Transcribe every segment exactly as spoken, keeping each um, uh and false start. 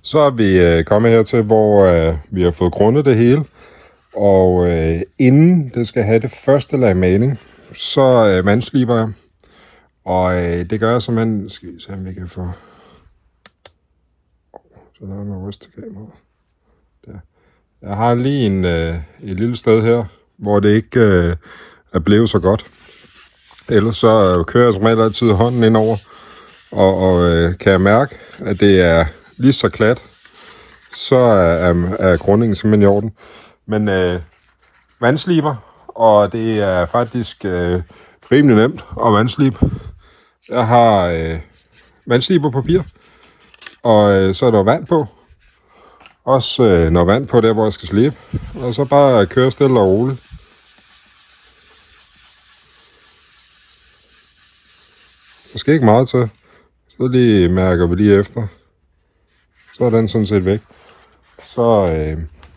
Så er vi øh, kommet hertil, hvor øh, vi har fået grundet det hele. Og øh, inden det skal have det første lag maling, så øh, vandsliber jeg. Og øh, det gør jeg simpelthen... Skal vi se, om vi kan få... Så der er noget ryst til kameraet. Der. Jeg har lige en, øh, et lille sted her, hvor det ikke øh, er blevet så godt. Ellers så øh, kører jeg som regel altid hånden indover. Og, og øh, kan jeg mærke, at det er lige så klat, så er, er, er grundingen simpelthen i orden. Men øh, vandsliber, og det er faktisk øh, rimelig nemt at vandslibe. Jeg har øh, vandsliberpapir, og øh, så er der vand på. Også øh, noget vand på der, hvor jeg skal slibe. Og så bare køre stille og roligt. Der skal ikke meget til. Så lige mærker vi lige efter. Så er den sådan set væk. Så øh,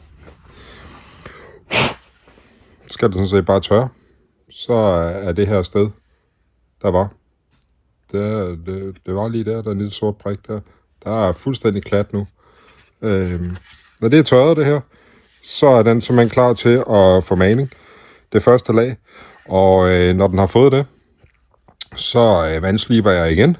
skal det sådan set bare tørre. Så er det her sted, der var. Det, det, det var lige der, der er en lille sort prik der. Der er fuldstændig klat nu. Øh, når det er tørret det her, så er den simpelthen klar til at få maling. Det første lag. Og øh, når den har fået det, så øh, vandsliber jeg igen.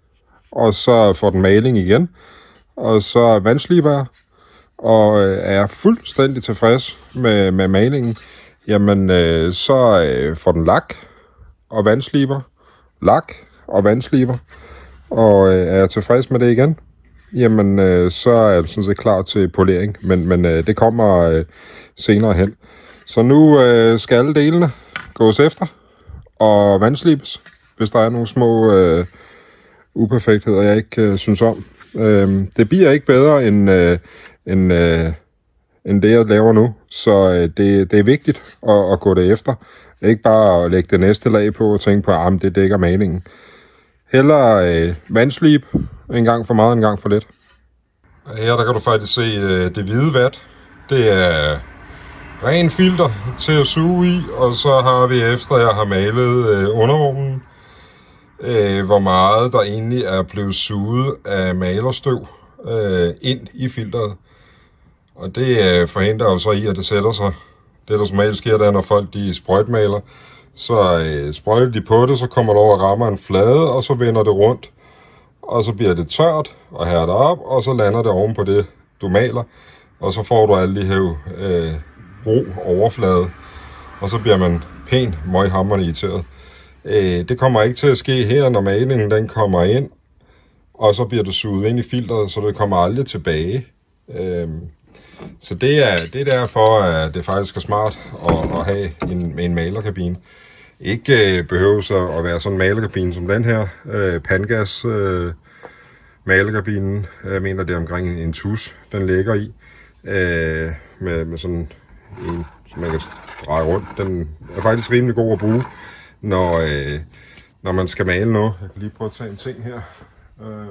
Og så får den maling igen. Og så vandsliber jeg. Og øh, er jeg fuldstændig tilfreds med, med malingen, jamen øh, så øh, får den lak og vandsliber. Lak og vandsliber. Og øh, er jeg tilfreds med det igen, jamen øh, så er jeg sådan set klar til polering. Men, men øh, det kommer øh, senere hen. Så nu øh, skal alle delene gås efter og vandslibes, hvis der er nogle små øh, uperfektheder, jeg ikke øh, synes om. Øh, det bliver ikke bedre end, øh, end, øh, end det, jeg laver nu. Så øh, det, det er vigtigt at, at gå det efter. Ikke bare at lægge det næste lag på og tænke på, at det dækker malingen. Hellere øh, vandslib en gang for meget, en gang for lidt. Her der kan du faktisk se øh, det hvide vat. Det er ren filter til at suge i, og så har vi, efter jeg har malet øh, undervognen, øh, hvor meget der egentlig er blevet suget af malerstøv øh, ind i filteret. Og det øh, forhindrer jo så i, at det sætter sig. Det der som regel sker, der når folk de sprøjtmaler, så øh, sprøjter de på det, så kommer det over og rammer en flade, og så vender det rundt. Og så bliver det tørt og hærder op, og så lander det oven på det, du maler. Og så får du alle de her øh, ro overflade, og så bliver man pæn møghamrende irriteret. Øh, det kommer ikke til at ske her, når malingen den kommer ind, og så bliver det suget ind i filteret, så det kommer aldrig tilbage. Øh, så det er, det er derfor, at det faktisk er smart at, at have en, en malerkabine. Ikke øh, behøves at være sådan en malerkabine som den her, øh, Pangas øh, malerkabinen. Jeg mener, det er omkring en, en tus, den ligger i, øh, med, med sådan en, som man kan dreje rundt. Den er faktisk rimelig god at bruge, når, øh, når man skal male noget. Jeg kan lige prøve at tage en ting her. Øh.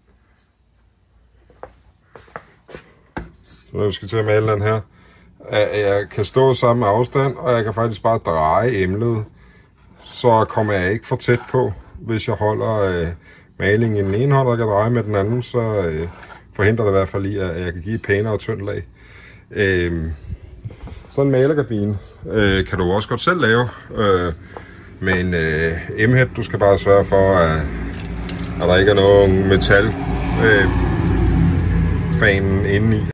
Så når vi skal til at male den her, jeg kan stå samme afstand, og jeg kan faktisk bare dreje emnet, så kommer jeg ikke for tæt på. Hvis jeg holder øh, malingen i den ene hånd, og jeg kan dreje med den anden, så øh, forhindrer det i hvert fald i, at jeg kan give et pænere og tyndt lag. Øh, sådan en malerkabine øh, kan du også godt selv lave øh, med en øh, M-head. Du skal bare sørge for, at, at der ikke er nogen metal øh, fanen inde i.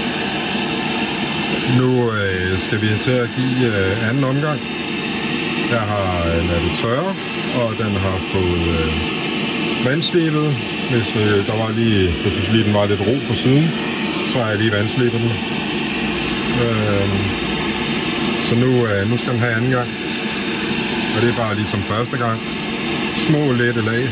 Nu øh, skal vi til at give øh, anden omgang. Jeg har ladet det tørre, og den har fået øh, vandslibet. Hvis øh, der var lige, jeg synes lige den var lidt ro på siden, så har jeg lige vandslibet den. Øh, så nu, øh, nu skal den have anden gang. Og det er bare ligesom første gang. Små lette lag.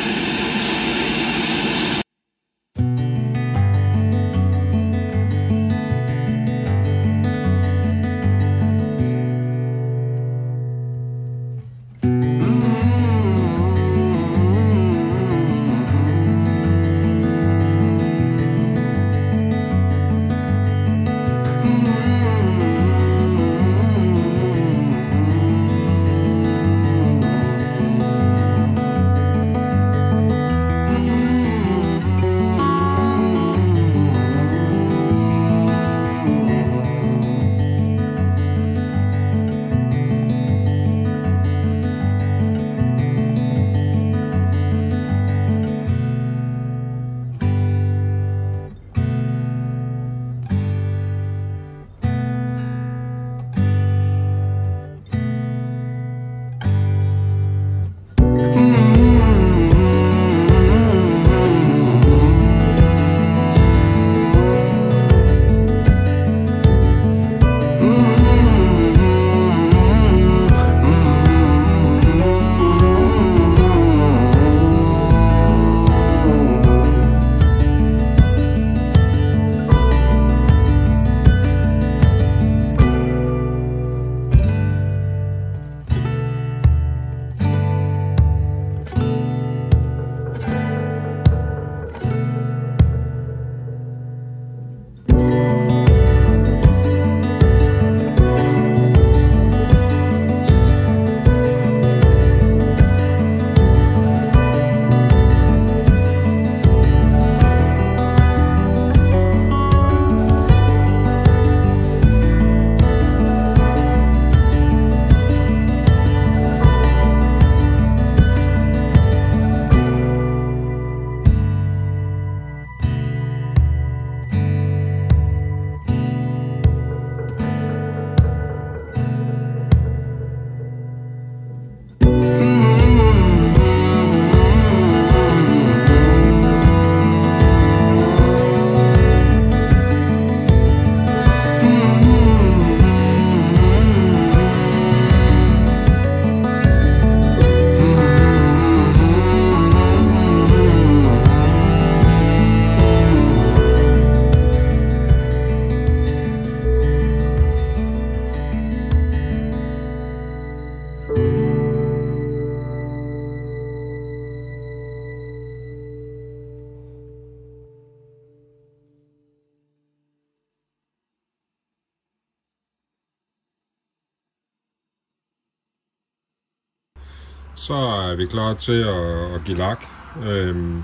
Så er vi klar til at, at give lak. Øhm,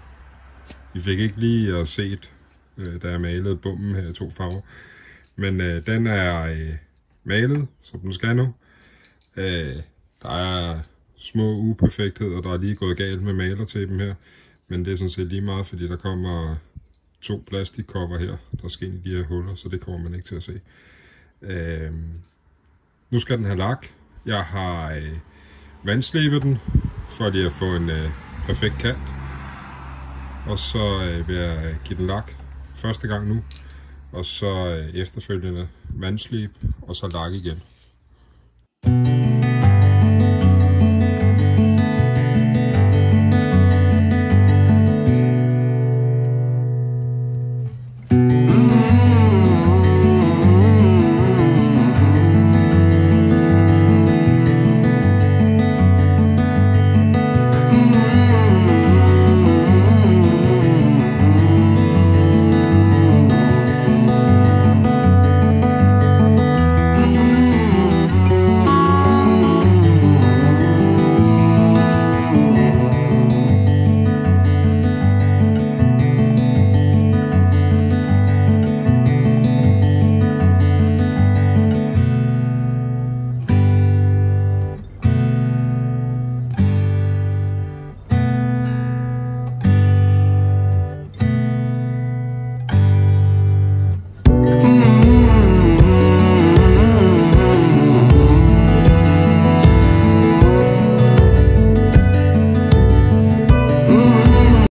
I fik ikke lige at set, øh, da jeg malede bommen her i to farver. Men øh, den er øh, malet, som den skal nu. Øh, der er små uperfektheder, der er lige gået galt med malertapen her. Men det er sådan set lige meget, fordi der kommer to plastikkopper her, der skal ind i de her huller, så det kommer man ikke til at se. Øh, nu skal den have lak. Jeg har øh, vandslibet den, for lige at få en øh, perfekt kant. Og så øh, vil jeg give den lak første gang nu, og så øh, efterfølgende vandslib, og så lak igen.